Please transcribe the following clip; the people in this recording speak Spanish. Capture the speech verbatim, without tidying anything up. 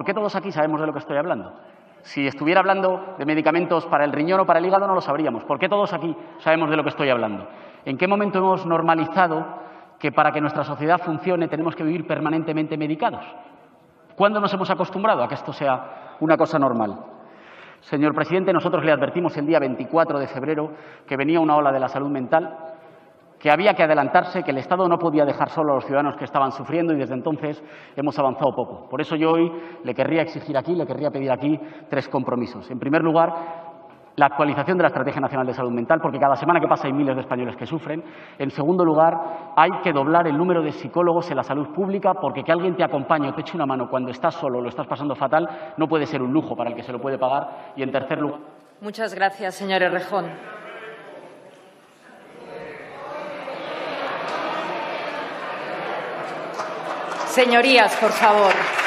qué todos aquí sabemos de lo que estoy hablando? Si estuviera hablando de medicamentos para el riñón o para el hígado, no lo sabríamos. ¿Por qué todos aquí sabemos de lo que estoy hablando? ¿En qué momento hemos normalizado que para que nuestra sociedad funcione tenemos que vivir permanentemente medicados? ¿Cuándo nos hemos acostumbrado a que esto sea una cosa normal? Señor presidente, nosotros le advertimos el día veinticuatro de febrero que venía una ola de la salud mental, que había que adelantarse, que el Estado no podía dejar solo a los ciudadanos que estaban sufriendo y desde entonces hemos avanzado poco. Por eso yo hoy le querría exigir aquí, le querría pedir aquí tres compromisos. En primer lugar, la actualización de la Estrategia Nacional de Salud Mental, porque cada semana que pasa hay miles de españoles que sufren. En segundo lugar, hay que doblar el número de psicólogos en la salud pública, porque que alguien te acompañe o te eche una mano cuando estás solo o lo estás pasando fatal no puede ser un lujo para el que se lo puede pagar. Y en tercer lugar... Muchas gracias, señor Errejón. Señorías, por favor.